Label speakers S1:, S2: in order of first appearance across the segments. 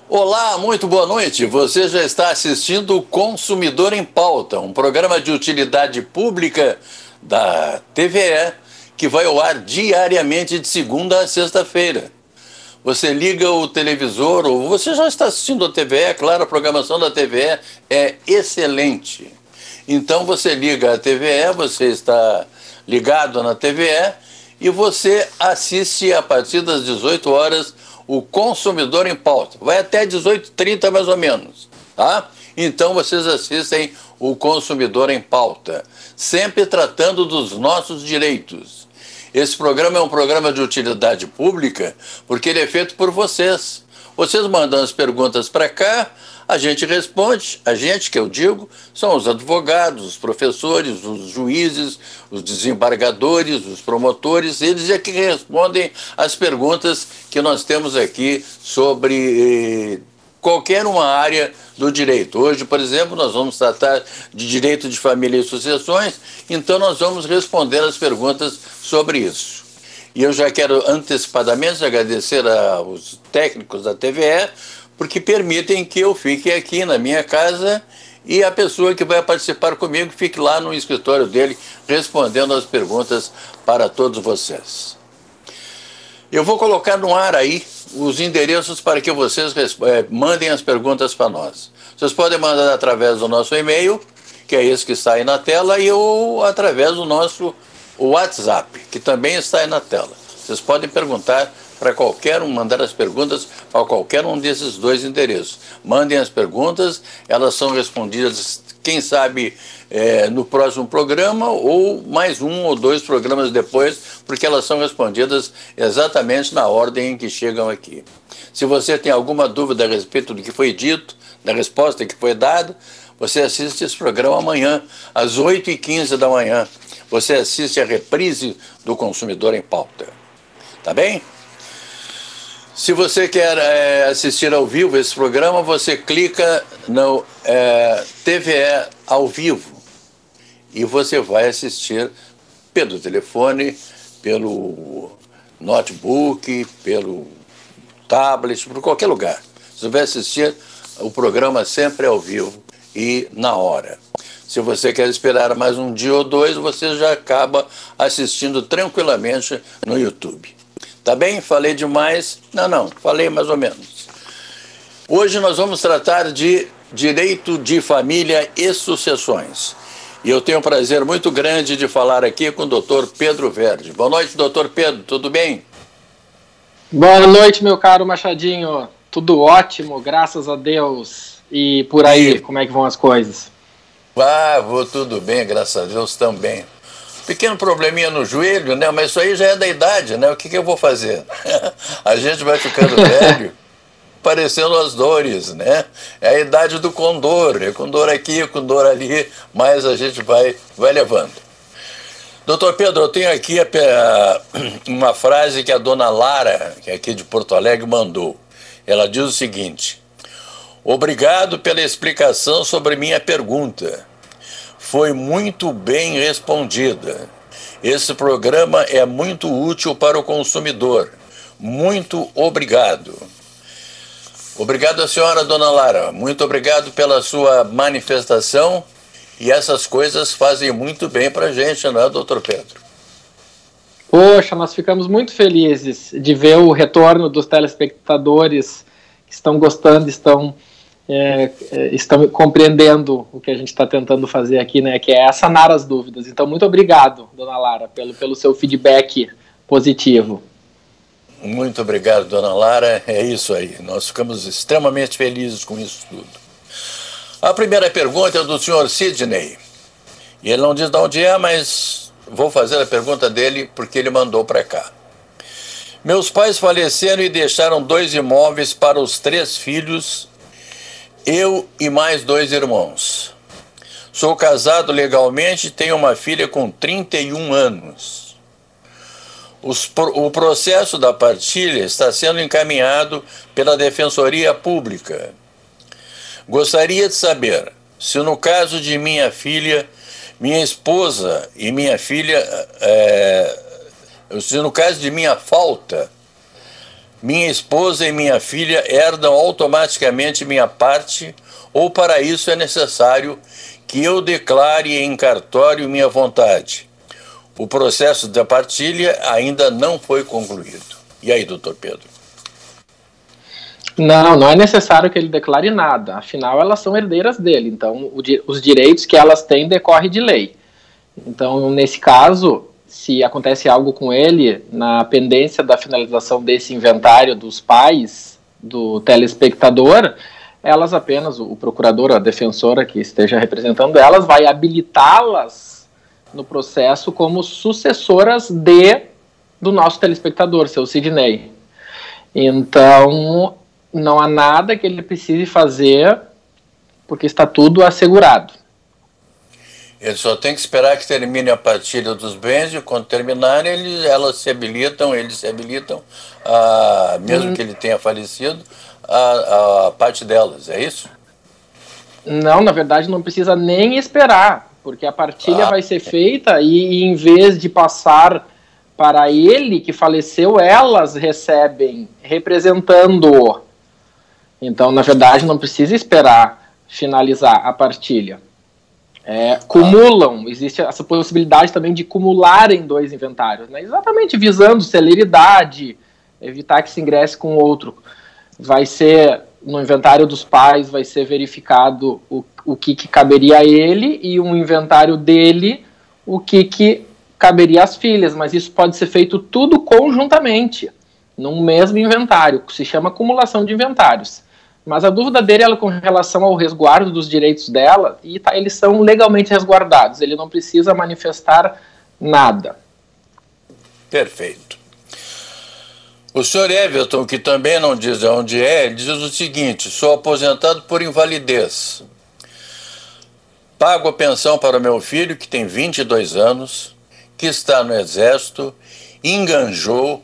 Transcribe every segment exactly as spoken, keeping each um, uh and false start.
S1: Olá, muito boa noite. Você já está assistindo o Consumidor em Pauta, um programa de utilidade pública da T V E que vai ao ar diariamente de segunda a sexta-feira. Você liga o televisor ou você já está assistindo a T V E, claro, a programação da T V E é excelente. Então você liga a T V E, você está ligado na T V E e você assiste a partir das dezoito horas o Consumidor em Pauta. Vai até dezoito e trinta mais ou menos, tá? Então vocês assistem o Consumidor em Pauta, sempre tratando dos nossos direitos. Esse programa é um programa de utilidade pública porque ele é feito por vocês. Vocês mandam as perguntas para cá, a gente responde. A gente, que eu digo, são os advogados, os professores, os juízes, os desembargadores, os promotores. Eles é que respondem as perguntas que nós temos aqui sobre eh, qualquer uma área do direito. Hoje, por exemplo, nós vamos tratar de direito de família e sucessões, então nós vamos responder as perguntas sobre isso. E eu já quero antecipadamente agradecer aos técnicos da T V E, porque permitem que eu fique aqui na minha casa e a pessoa que vai participar comigo fique lá no escritório dele respondendo as perguntas para todos vocês. Eu vou colocar no ar aí os endereços para que vocês é, mandem as perguntas para nós. Vocês podem mandar através do nosso e-mail, que é esse que está aí na tela, e ou através do nosso WhatsApp, que também está aí na tela. Vocês podem perguntar para qualquer um, mandar as perguntas para qualquer um desses dois endereços. Mandem as perguntas, elas são respondidas, quem sabe, é, no próximo programa ou mais um ou dois programas depois, porque elas são respondidas exatamente na ordem em que chegam aqui. Se você tem alguma dúvida a respeito do que foi dito, da resposta que foi dada, você assiste esse programa amanhã, às oito e quinze da manhã. Você assiste a reprise do Consumidor em Pauta. Tá bem? Se você quer é, assistir ao vivo esse programa, você clica no é, T V E ao vivo e você vai assistir pelo telefone, pelo notebook, pelo tablet, por qualquer lugar. Você vai assistir o programa sempre ao vivo e na hora. Se você quer esperar mais um dia ou dois, você já acaba assistindo tranquilamente no YouTube. Tá bem? Falei demais? Não, não, falei mais ou menos. Hoje nós vamos tratar de direito de família e sucessões. E eu tenho um prazer muito grande de falar aqui com o doutor Pedro Verde. Boa noite, doutor Pedro, tudo bem?
S2: Boa noite, meu caro Machadinho. Tudo ótimo, graças a Deus. E por aí, e... como é que vão as coisas?
S1: Ah, vou tudo bem, graças a Deus também. Pequeno probleminha no joelho, né? Mas isso aí já é da idade, né? O que, que eu vou fazer? A gente vai ficando velho, parecendo as dores, né? É a idade do condor, é com dor aqui, com dor ali, mas a gente vai, vai levando. Doutor Pedro, eu tenho aqui a, a, uma frase que a dona Lara, que é aqui de Porto Alegre, mandou. Ela diz o seguinte: obrigado pela explicação sobre minha pergunta. Foi muito bem respondida. Esse programa é muito útil para o consumidor. Muito obrigado. Obrigado à senhora, dona Lara. Muito obrigado pela sua manifestação. E essas coisas fazem muito bem para a gente, não é, doutor Pedro?
S2: Poxa, nós ficamos muito felizes de ver o retorno dos telespectadores que estão gostando, estão... É, estão compreendendo o que a gente está tentando fazer aqui, né, que é sanar as dúvidas. Então, muito obrigado, dona Lara, pelo, pelo seu feedback positivo.
S1: Muito obrigado, dona Lara. É isso aí. Nós ficamos extremamente felizes com isso tudo. A primeira pergunta é do senhor Sidney. E ele não diz de onde é, mas vou fazer a pergunta dele porque ele mandou para cá. Meus pais faleceram e deixaram dois imóveis para os três filhos, eu e mais dois irmãos. Sou casado legalmente e tenho uma filha com trinta e um anos. Os, o processo da partilha está sendo encaminhado pela Defensoria Pública. Gostaria de saber se no caso de minha filha, minha esposa e minha filha, é, se no caso de minha falta, minha esposa e minha filha herdam automaticamente minha parte, ou para isso é necessário que eu declare em cartório minha vontade. O processo da partilha ainda não foi concluído. E aí, doutor Pedro?
S2: Não, não é necessário que ele declare nada, afinal elas são herdeiras dele, então o, os direitos que elas têm decorrem de lei. Então, nesse caso, se acontece algo com ele, na pendência da finalização desse inventário dos pais do telespectador, elas apenas, o procurador, a defensora que esteja representando elas, vai habilitá-las no processo como sucessoras de, do nosso telespectador, seu Sidney. Então, não há nada que ele precise fazer, porque está tudo assegurado.
S1: Ele só tem que esperar que termine a partilha dos bens, e quando terminar, eles, elas se habilitam, eles se habilitam, a, mesmo hum. que ele tenha falecido, a, a parte delas, é isso?
S2: Não, na verdade não precisa nem esperar, porque a partilha ah. vai ser feita e, e em vez de passar para ele que faleceu, elas recebem, representando-o. Então, na verdade, não precisa esperar finalizar a partilha. É, cumulam, existe essa possibilidade também de cumularem dois inventários, né? Exatamente visando celeridade, evitar que se ingresse com outro. Vai ser, no inventário dos pais, vai ser verificado o, o que, que caberia a ele, e um inventário dele, o que, que caberia às filhas, mas isso pode ser feito tudo conjuntamente, num mesmo inventário, que se chama acumulação de inventários. Mas a dúvida dele é com relação ao resguardo dos direitos dela, e tá, eles são legalmente resguardados, ele não precisa manifestar nada.
S1: Perfeito. O senhor Everton, que também não diz de onde é, diz o seguinte: sou aposentado por invalidez. Pago a pensão para o meu filho, que tem vinte e dois anos, que está no Exército, enganjou,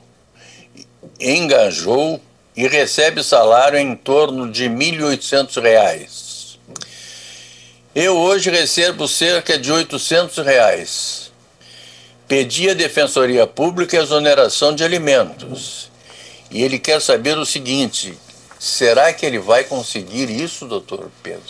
S1: engajou e recebe salário em torno de mil e oitocentos reais. Eu hoje recebo cerca de oitocentos reais. Pedi à Defensoria Pública exoneração de alimentos. E ele quer saber o seguinte: será que ele vai conseguir isso, doutor Pedro?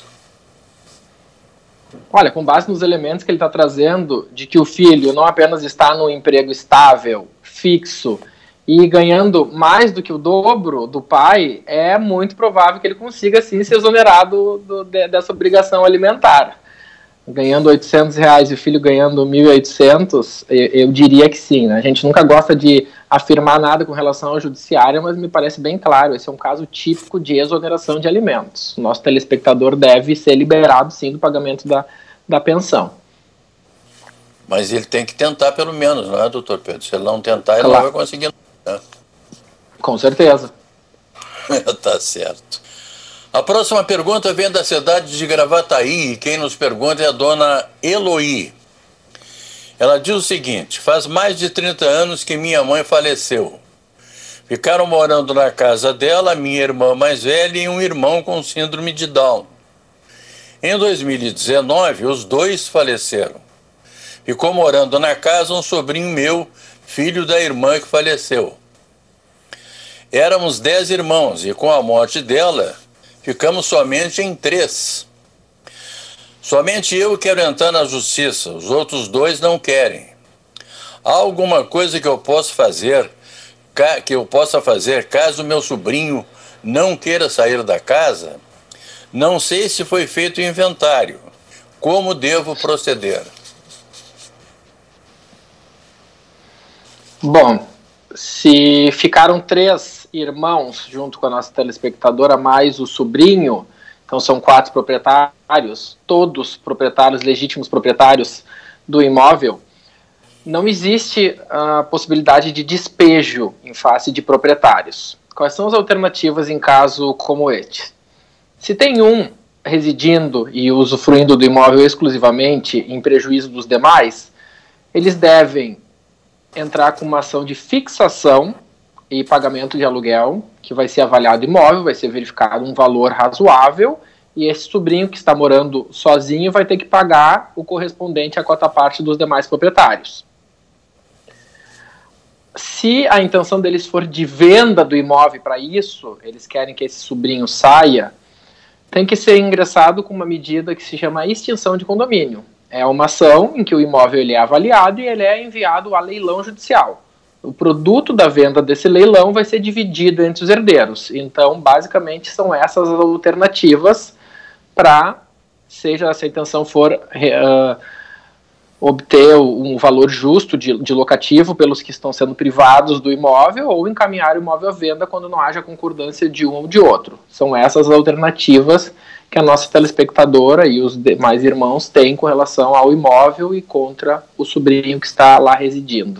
S2: Olha, com base nos elementos que ele está trazendo, de que o filho não apenas está num emprego estável, fixo, e ganhando mais do que o dobro do pai, é muito provável que ele consiga, sim, ser exonerado do, de, dessa obrigação alimentar. Ganhando oitocentos reais e o filho ganhando mil e oitocentos, eu, eu diria que sim, né? A gente nunca gosta de afirmar nada com relação ao judiciário, mas me parece bem claro, esse é um caso típico de exoneração de alimentos. O nosso telespectador deve ser liberado, sim, do pagamento da, da pensão.
S1: Mas ele tem que tentar pelo menos, não é, doutor Pedro? Se ele não tentar, ele
S2: claro.
S1: não vai conseguir. Né?
S2: Com certeza.
S1: Tá certo. A próxima pergunta vem da cidade de Gravataí, e quem nos pergunta é a dona Eloí. Ela diz o seguinte: faz mais de trinta anos que minha mãe faleceu. Ficaram morando na casa dela minha irmã mais velha e um irmão com síndrome de Down. Em dois mil e dezenove, os dois faleceram. Ficou morando na casa um sobrinho meu, filho da irmã que faleceu. Éramos dez irmãos e com a morte dela, ficamos somente em três. Somente eu quero entrar na justiça, os outros dois não querem. Há alguma coisa que eu possa fazer, que eu possa fazer caso meu sobrinho não queira sair da casa? Não sei se foi feito o inventário. Como devo proceder?
S2: Bom, se ficaram três irmãos junto com a nossa telespectadora, mais o sobrinho, então são quatro proprietários, todos proprietários, legítimos proprietários do imóvel, não existe a possibilidade de despejo em face de proprietários. Quais são as alternativas em caso como este? Se tem um residindo e usufruindo do imóvel exclusivamente em prejuízo dos demais, eles devem entrar com uma ação de fixação e pagamento de aluguel, que vai ser avaliado imóvel, vai ser verificado um valor razoável, e esse sobrinho que está morando sozinho vai ter que pagar o correspondente à cota parte dos demais proprietários. se a intenção deles for de venda do imóvel para isso, eles querem que esse sobrinho saia, tem que ser ingressado com uma medida que se chama extinção de condomínio. É uma ação em que o imóvel ele é avaliado e ele é enviado a leilão judicial. O produto da venda desse leilão vai ser dividido entre os herdeiros. Então, basicamente, são essas as alternativas para, seja se a intenção for uh, obter um valor justo de, de locativo pelos que estão sendo privados do imóvel ou encaminhar o imóvel à venda quando não haja concordância de um ou de outro. São essas as alternativas que a nossa telespectadora e os demais irmãos têm com relação ao imóvel e contra o sobrinho que está lá residindo.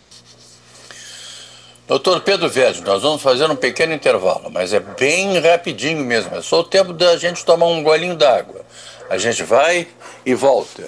S1: Doutor Pedro Verdi, nós vamos fazer um pequeno intervalo, mas é bem rapidinho mesmo, é só o tempo da gente tomar um golinho d'água. A gente vai e volta.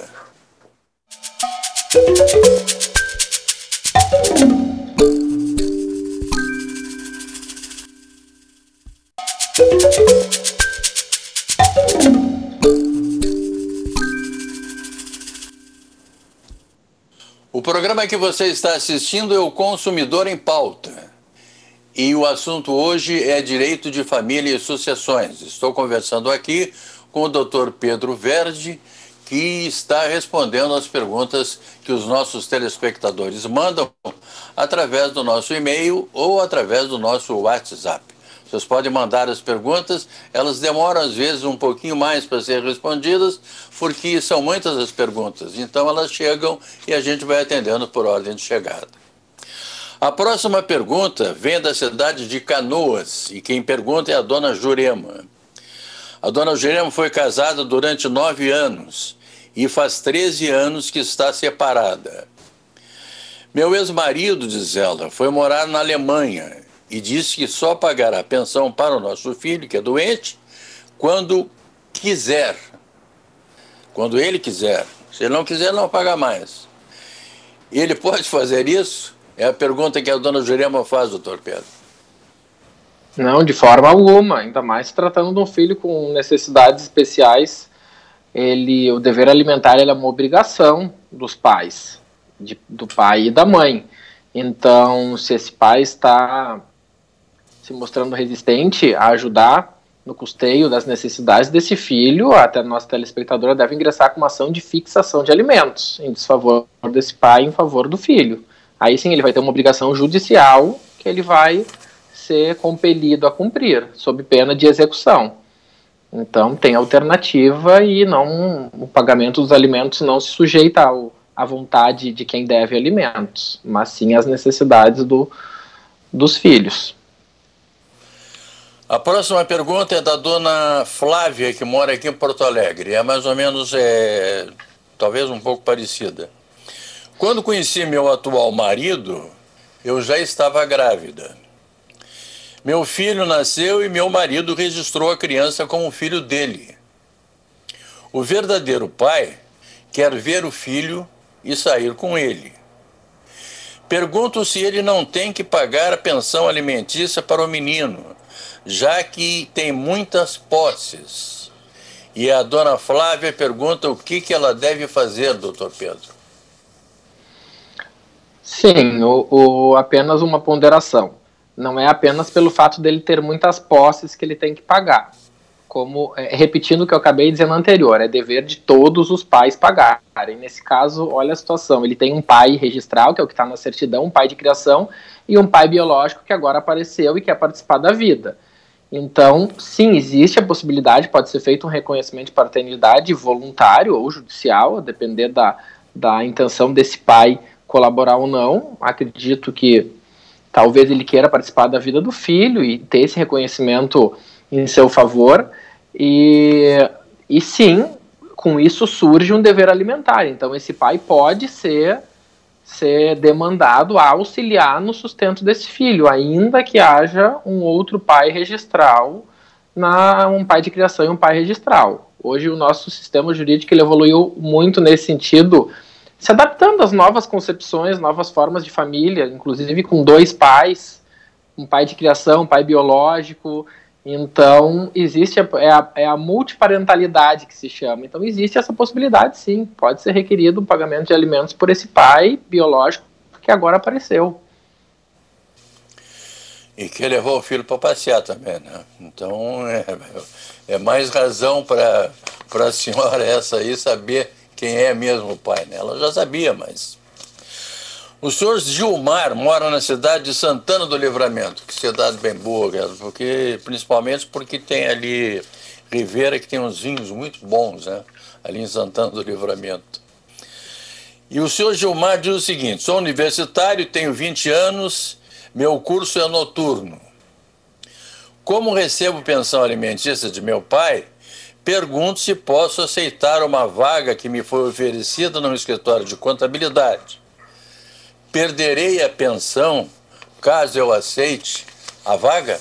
S1: O programa que você está assistindo é o Consumidor em Pauta. E o assunto hoje é direito de família e sucessões. Estou conversando aqui com o doutor Pedro Verdi, que está respondendo às perguntas que os nossos telespectadores mandam através do nosso e-mail ou através do nosso WhatsApp. Vocês podem mandar as perguntas, elas demoram às vezes um pouquinho mais para ser respondidas, porque são muitas as perguntas. Então elas chegam e a gente vai atendendo por ordem de chegada. A próxima pergunta vem da cidade de Canoas, e quem pergunta é a dona Jurema. A dona Jurema foi casada durante nove anos e faz treze anos que está separada. Meu ex-marido, diz ela, foi morar na Alemanha e disse que só pagará pensão para o nosso filho, que é doente, quando quiser. Quando ele quiser. Se ele não quiser, não paga mais. Ele pode fazer isso? É a pergunta que a dona Jurema faz, doutor Pedro.
S2: Não, de forma alguma, ainda mais tratando de um filho com necessidades especiais. Ele, o dever alimentar ele é uma obrigação dos pais, de, do pai e da mãe. Então, se esse pai está se mostrando resistente a ajudar no custeio das necessidades desse filho, até a nossa telespectadora deve ingressar com uma ação de fixação de alimentos em desfavor desse pai em favor do filho. Aí sim ele vai ter uma obrigação judicial que ele vai ser compelido a cumprir, sob pena de execução. Então tem alternativa e não, o pagamento dos alimentos não se sujeita ao, à vontade de quem deve alimentos, mas sim às necessidades do, dos filhos.
S1: A próxima pergunta é da dona Flávia, que mora aqui em Porto Alegre. É mais ou menos, é, talvez um pouco parecida. Quando conheci meu atual marido, eu já estava grávida. Meu filho nasceu e meu marido registrou a criança como filho dele. O verdadeiro pai quer ver o filho e sair com ele. Pergunto se ele não tem que pagar a pensão alimentícia para o menino, já que tem muitas posses. E a dona Flávia pergunta o que, que ela deve fazer, doutor Pedro.
S2: Sim, o, o, apenas uma ponderação. Não é apenas pelo fato dele ter muitas posses que ele tem que pagar. Como, é, repetindo o que eu acabei dizendo anterior, é dever de todos os pais pagarem. Nesse caso, olha a situação, ele tem um pai registral, que é o que está na certidão, um pai de criação, e um pai biológico que agora apareceu e quer participar da vida. Então, sim, existe a possibilidade, pode ser feito um reconhecimento de paternidade voluntário ou judicial, a depender da, da intenção desse pai colaborar ou não. Acredito que talvez ele queira participar da vida do filho e ter esse reconhecimento em seu favor. E, e sim, com isso surge um dever alimentar. Então, esse pai pode ser, ser demandado a auxiliar no sustento desse filho, ainda que haja um outro pai registral, na, um pai de criação e um pai registral. Hoje o nosso sistema jurídico ele evoluiu muito nesse sentido, se adaptando às novas concepções, novas formas de família, inclusive com dois pais, um pai de criação, um pai biológico. Então, existe a, é, a, é a multiparentalidade que se chama. Então, existe essa possibilidade, sim. Pode ser requerido um pagamento de alimentos por esse pai biológico que agora apareceu.
S1: E que levou o filho para passear também, né? Então, é, é mais razão para a senhora essa aí saber quem é mesmo o pai, né? Ela já sabia, mas... O senhor Gilmar mora na cidade de Santana do Livramento, que cidade bem boa, porque, principalmente porque tem ali Rivera, que tem uns vinhos muito bons, né? Ali em Santana do Livramento. E o senhor Gilmar diz o seguinte: sou universitário, tenho vinte anos, meu curso é noturno. Como recebo pensão alimentícia de meu pai, pergunto se posso aceitar uma vaga que me foi oferecida no escritório de contabilidade. Perderei a pensão caso eu aceite a vaga?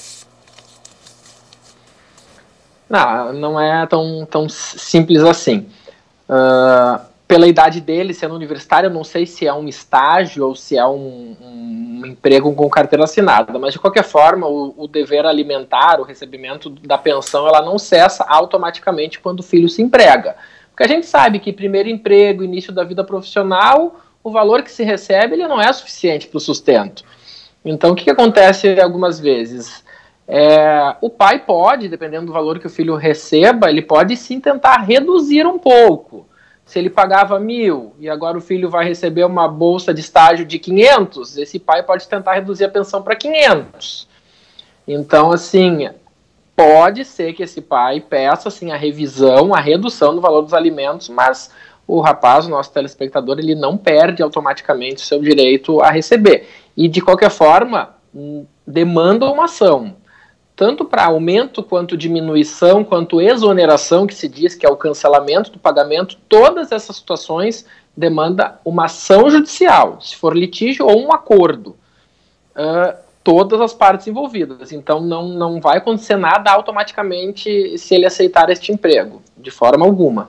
S2: Não, não é tão, tão simples assim. Uh, pela idade dele, sendo universitário, eu não sei se é um estágio ou se é um, um emprego com carteira assinada, mas de qualquer forma, o, o dever alimentar, o recebimento da pensão, ela não cessa automaticamente quando o filho se emprega. Porque a gente sabe que primeiro emprego, início da vida profissional, o valor que se recebe ele não é suficiente para o sustento. Então, o que, que acontece algumas vezes? É, o pai pode, dependendo do valor que o filho receba, ele pode sim tentar reduzir um pouco. Se ele pagava mil e agora o filho vai receber uma bolsa de estágio de quinhentos, esse pai pode tentar reduzir a pensão para quinhentos. Então, assim, pode ser que esse pai peça assim, a revisão, a redução do valor dos alimentos, mas o rapaz, o nosso telespectador, ele não perde automaticamente o seu direito a receber. E, de qualquer forma, demanda uma ação. Tanto para aumento, quanto diminuição, quanto exoneração, que se diz que é o cancelamento do pagamento, todas essas situações demandam uma ação judicial, se for litígio ou um acordo. Uh, todas as partes envolvidas. Então, não, não vai acontecer nada automaticamente se ele aceitar este emprego, de forma alguma.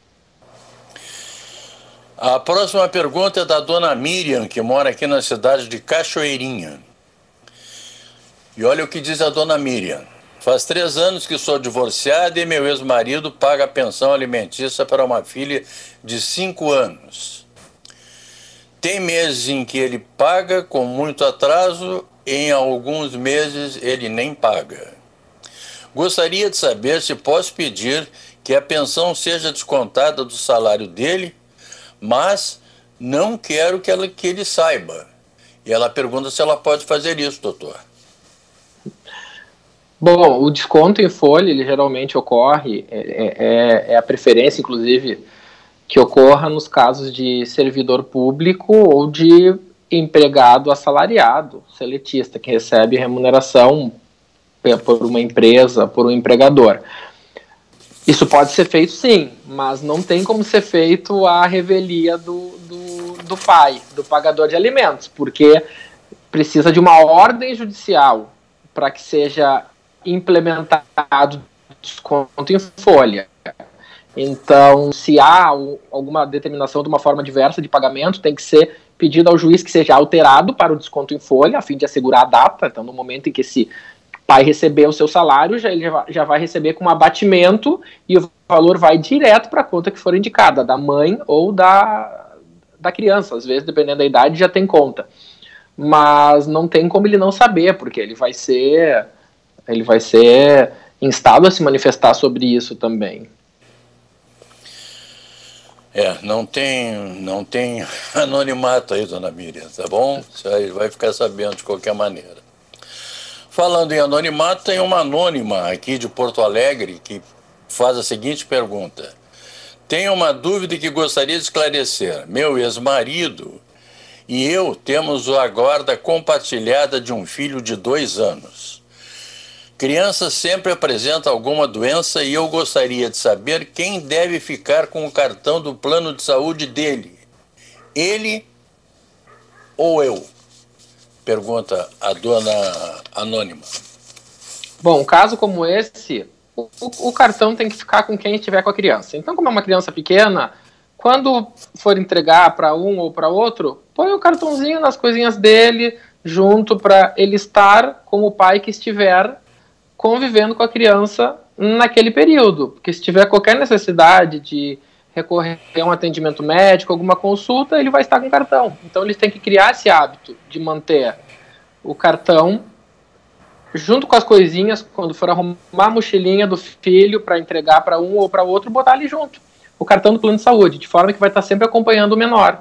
S1: A próxima pergunta é da dona Miriam, que mora aqui na cidade de Cachoeirinha. E olha o que diz a dona Miriam. Faz três anos que sou divorciada e meu ex-marido paga a pensão alimentícia para uma filha de cinco anos. Tem meses em que ele paga com muito atraso e em alguns meses ele nem paga. Gostaria de saber se posso pedir que a pensão seja descontada do salário dele, mas não quero que, ela, que ele saiba. E ela pergunta se ela pode fazer isso, doutor.
S2: Bom, o desconto em folha, ele geralmente ocorre, é, é, é a preferência, inclusive, que ocorra nos casos de servidor público ou de empregado assalariado, seletista, que recebe remuneração por uma empresa, por um empregador. Isso pode ser feito sim, mas não tem como ser feito a revelia do, do, do pai, do pagador de alimentos, porque precisa de uma ordem judicial para que seja implementado desconto em folha. Então, se há alguma determinação de uma forma diversa de pagamento, tem que ser pedido ao juiz que seja alterado para o desconto em folha, a fim de assegurar a data. Então, no momento em que esse pai receber o seu salário, já, ele já vai receber com um abatimento e o valor vai direto para a conta que for indicada, da mãe ou da, da criança. Às vezes, dependendo da idade, já tem conta. Mas não tem como ele não saber, porque ele vai ser, ele vai ser instado a se manifestar sobre isso também.
S1: É, não tem, não tem anonimato aí, dona Miriam, tá bom? Você vai ficar sabendo de qualquer maneira. Falando em anonimato, tem uma anônima aqui de Porto Alegre que faz a seguinte pergunta. Tenho uma dúvida que gostaria de esclarecer. Meu ex-marido e eu temos a guarda compartilhada de um filho de dois anos. Criança sempre apresenta alguma doença e eu gostaria de saber quem deve ficar com o cartão do plano de saúde dele. Ele ou eu? Pergunta a dona anônima.
S2: Bom, um caso como esse, o, o cartão tem que ficar com quem estiver com a criança. Então, como é uma criança pequena, quando for entregar para um ou para outro, põe o cartãozinho nas coisinhas dele, junto, para ele estar com o pai que estiver convivendo com a criança naquele período. Porque se tiver qualquer necessidade de recorrer a um atendimento médico, alguma consulta, ele vai estar com o cartão. Então eles têm que criar esse hábito de manter o cartão junto com as coisinhas, quando for arrumar a mochilinha do filho para entregar para um ou para outro, botar ali junto o cartão do plano de saúde, de forma que vai estar sempre acompanhando o menor.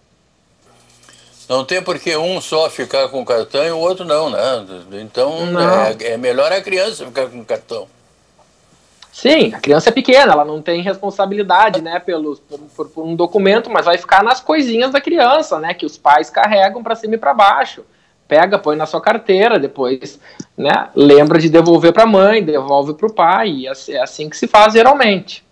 S1: Não tem por que um só ficar com o cartão e o outro não, né? Então
S2: Não.
S1: É, é melhor a criança ficar com o cartão.
S2: Sim, a criança é pequena, ela não tem responsabilidade, né, pelos, por, por, por um documento, mas vai ficar nas coisinhas da criança, né, que os pais carregam para cima e para baixo. Pega, põe na sua carteira, depois, né, lembra de devolver para a mãe, devolve para o pai, e é assim que se faz geralmente.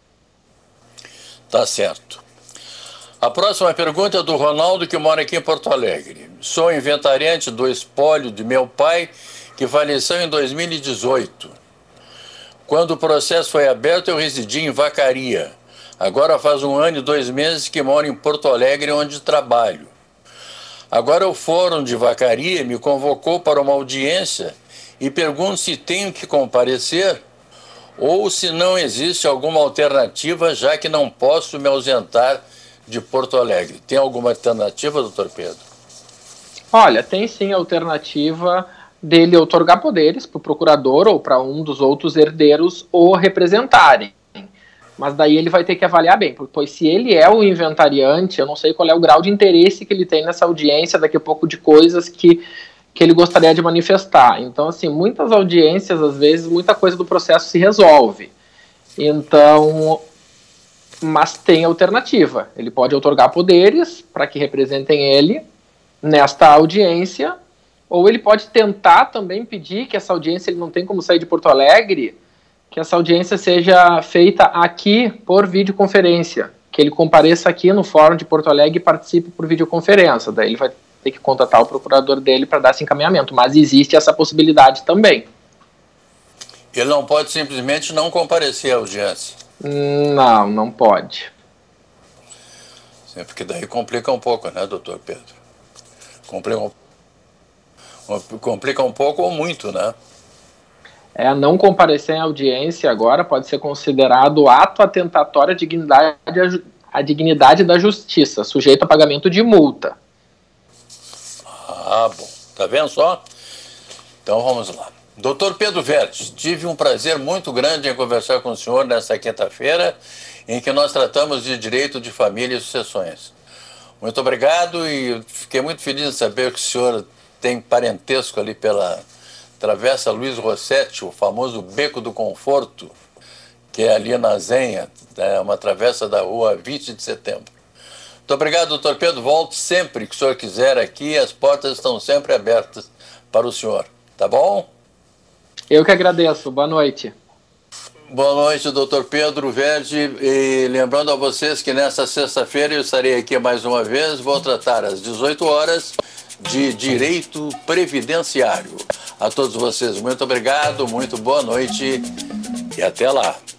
S1: Tá certo. A próxima pergunta é do Ronaldo, que mora aqui em Porto Alegre. Sou inventariante do espólio de meu pai, que faleceu em dois mil e dezoito. Quando o processo foi aberto, eu residi em Vacaria. Agora faz um ano e dois meses que moro em Porto Alegre, onde trabalho. Agora o Fórum de Vacaria me convocou para uma audiência e pergunto se tenho que comparecer ou se não existe alguma alternativa, já que não posso me ausentar de Porto Alegre. Tem alguma alternativa, doutor Pedro?
S2: Olha, tem sim alternativa dele outorgar poderes para o procurador ou para um dos outros herdeiros o representarem. Mas daí ele vai ter que avaliar bem, pois se ele é o inventariante, eu não sei qual é o grau de interesse que ele tem nessa audiência, daqui a pouco de coisas que, que ele gostaria de manifestar. Então, assim, muitas audiências, às vezes, muita coisa do processo se resolve. Então, mas tem alternativa. Ele pode outorgar poderes para que representem ele nesta audiência, ou ele pode tentar também pedir que essa audiência, ele não tem como sair de Porto Alegre, que essa audiência seja feita aqui por videoconferência, que ele compareça aqui no Fórum de Porto Alegre e participe por videoconferência. Daí ele vai ter que contatar o procurador dele para dar esse encaminhamento, mas existe essa possibilidade também.
S1: Ele não pode simplesmente não comparecer à audiência?
S2: Não, não pode.
S1: Sim, porque daí complica um pouco, né, doutor Pedro? Complica um Complica um pouco ou muito, né?
S2: É, não comparecer em audiência agora pode ser considerado ato atentatório à dignidade, à dignidade da justiça, sujeito a pagamento de multa.
S1: Ah, bom. Tá vendo só? Então vamos lá. doutor Pedro Verdes, tive um prazer muito grande em conversar com o senhor nesta quinta-feira, em que nós tratamos de direito de família e sucessões. Muito obrigado e fiquei muito feliz de saber que o senhor tem parentesco ali pela Travessa Luiz Rossetti, o famoso Beco do Conforto, que é ali na Zenha, é uma travessa da rua vinte de setembro. Muito obrigado, doutor Pedro. Volte sempre que o senhor quiser aqui, as portas estão sempre abertas para o senhor. Tá bom?
S2: Eu que agradeço. Boa noite.
S1: Boa noite, doutor Pedro Verde. E lembrando a vocês que nesta sexta-feira eu estarei aqui mais uma vez, vou tratar às dezoito horas de direito previdenciário. A todos vocês, muito obrigado, muito boa noite e até lá.